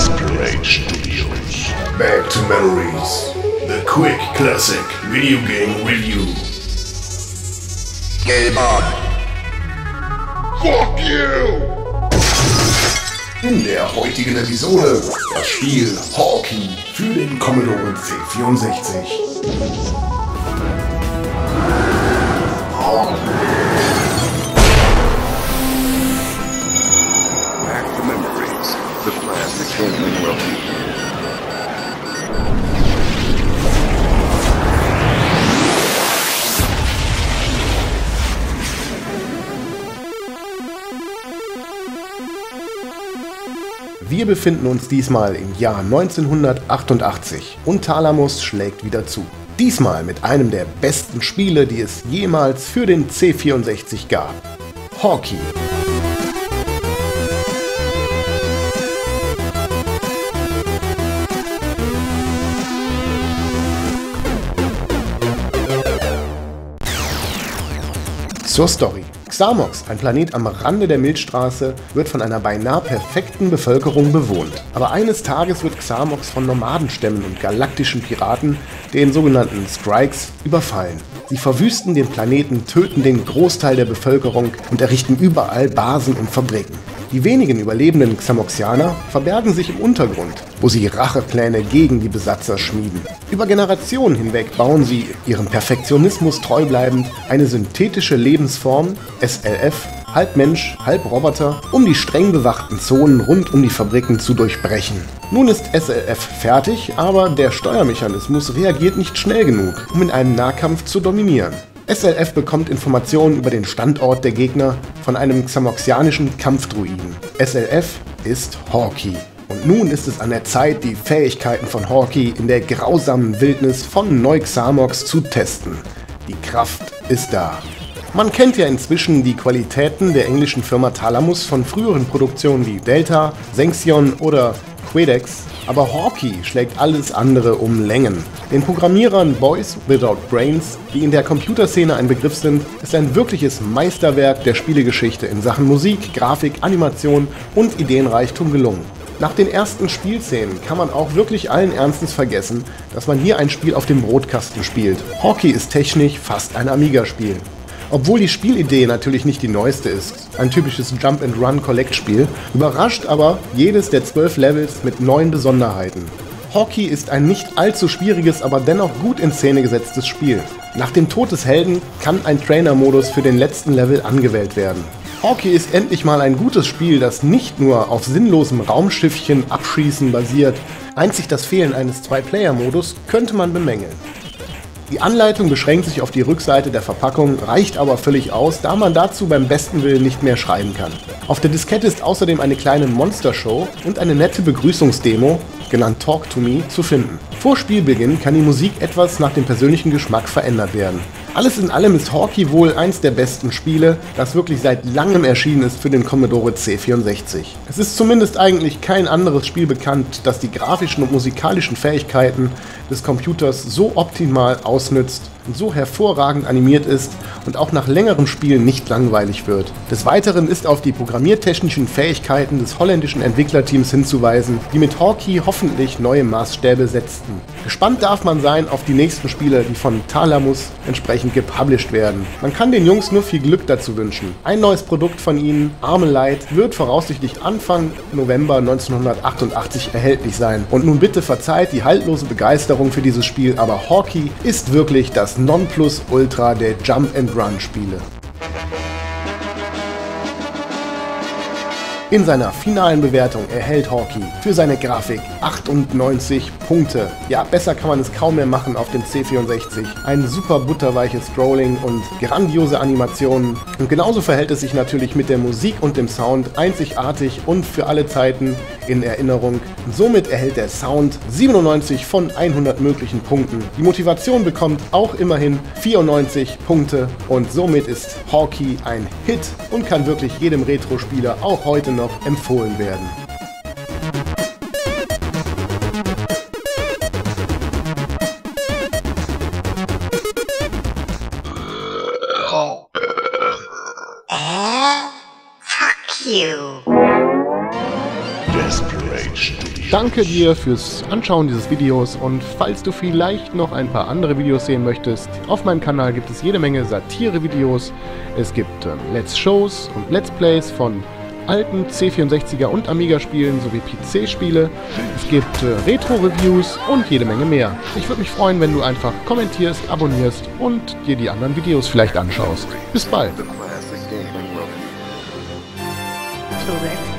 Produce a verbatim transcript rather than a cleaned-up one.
Desperate Studios. Back to Memories. The quick classic video game review. Game on. Fuck you! In der heutigen Episode das Spiel Hawkey für den Commodore C vierundsechzig. Back to Memories. The classic gaming review. Wir befinden uns diesmal im Jahr neunzehnhundertachtundachtzig und Thalamus schlägt wieder zu. Diesmal mit einem der besten Spiele, die es jemals für den C vierundsechzig gab. Hawkey. Zur Story. Xamox, ein Planet am Rande der Milchstraße, wird von einer beinahe perfekten Bevölkerung bewohnt. Aber eines Tages wird Xamox von Nomadenstämmen und galaktischen Piraten, den sogenannten Strikes, überfallen. Sie verwüsten den Planeten, töten den Großteil der Bevölkerung und errichten überall Basen und Fabriken. Die wenigen überlebenden Xamoxianer verbergen sich im Untergrund, wo sie Rachepläne gegen die Besatzer schmieden. Über Generationen hinweg bauen sie, ihrem Perfektionismus treu bleibend, eine synthetische Lebensform, S L F, halb Mensch, halb Roboter, um die streng bewachten Zonen rund um die Fabriken zu durchbrechen. Nun ist S L F fertig, aber der Steuermechanismus reagiert nicht schnell genug, um in einem Nahkampf zu dominieren. S L F bekommt Informationen über den Standort der Gegner von einem xamoxianischen Kampfdruiden. S L F ist Hawkey. Und nun ist es an der Zeit, die Fähigkeiten von Hawkey in der grausamen Wildnis von Neu-Xamox zu testen. Die Kraft ist da. Man kennt ja inzwischen die Qualitäten der englischen Firma Thalamus von früheren Produktionen wie Delta, Xenxion oder Quedex, aber Hawkey schlägt alles andere um Längen. Den Programmierern Boys Without Brains, die in der Computerszene ein Begriff sind, ist ein wirkliches Meisterwerk der Spielegeschichte in Sachen Musik, Grafik, Animation und Ideenreichtum gelungen. Nach den ersten Spielszenen kann man auch wirklich allen Ernstes vergessen, dass man hier ein Spiel auf dem Brotkasten spielt. Hawkey ist technisch fast ein Amiga-Spiel. Obwohl die Spielidee natürlich nicht die neueste ist, ein typisches Jump-and-Run-Collect-Spiel, überrascht aber jedes der zwölf Levels mit neuen Besonderheiten. Hawkey ist ein nicht allzu schwieriges, aber dennoch gut in Szene gesetztes Spiel. Nach dem Tod des Helden kann ein Trainer-Modus für den letzten Level angewählt werden. Hawkey ist endlich mal ein gutes Spiel, das nicht nur auf sinnlosem Raumschiffchen abschießen basiert. Einzig das Fehlen eines Zwei-Player-Modus könnte man bemängeln. Die Anleitung beschränkt sich auf die Rückseite der Verpackung, reicht aber völlig aus, da man dazu beim besten Willen nicht mehr schreiben kann. Auf der Diskette ist außerdem eine kleine Monster-Show und eine nette Begrüßungsdemo, genannt Talk to Me, zu finden. Vor Spielbeginn kann die Musik etwas nach dem persönlichen Geschmack verändert werden. Alles in allem ist Hawkey wohl eins der besten Spiele, das wirklich seit langem erschienen ist für den Commodore C vierundsechzig. Es ist zumindest eigentlich kein anderes Spiel bekannt, das die grafischen und musikalischen Fähigkeiten des Computers so optimal ausnützt und so hervorragend animiert ist und auch nach längerem Spielen nicht langweilig wird. Des Weiteren ist auf die programmiertechnischen Fähigkeiten des holländischen Entwicklerteams hinzuweisen, die mit Hawkey hoffentlich neue Maßstäbe setzten. Gespannt darf man sein auf die nächsten Spiele, die von Thalamus entsprechend gepublished werden. Man kann den Jungs nur viel Glück dazu wünschen. Ein neues Produkt von ihnen, Armalite, wird voraussichtlich Anfang November neunzehnhundertachtundachtzig erhältlich sein. Und nun bitte verzeiht die haltlose Begeisterung für dieses Spiel, aber Hawkey ist wirklich das Nonplusultra der Jump-and-Run-Spiele. In seiner finalen Bewertung erhält Hawkey für seine Grafik achtundneunzig Punkte. Ja, besser kann man es kaum mehr machen auf dem C vierundsechzig. Ein super butterweiches Scrolling und grandiose Animationen. Und genauso verhält es sich natürlich mit der Musik und dem Sound einzigartig und für alle Zeiten in Erinnerung. Und somit erhält der Sound siebenundneunzig von hundert möglichen Punkten. Die Motivation bekommt auch immerhin vierundneunzig Punkte und somit ist Hawkey ein Hit und kann wirklich jedem Retro-Spieler auch heute noch empfohlen werden. you. Desperate Studios. danke dir fürs Anschauen dieses Videos und falls du vielleicht noch ein paar andere Videos sehen möchtest, auf meinem Kanal gibt es jede Menge Satire-Videos. Es gibt ähm, Let's Shows und Let's Plays von alten C vierundsechziger und Amiga-Spielen sowie P C-Spiele. Es gibt äh, Retro-Reviews und jede Menge mehr. Ich würde mich freuen, wenn du einfach kommentierst, abonnierst und dir die anderen Videos vielleicht anschaust. Bis bald! Correct.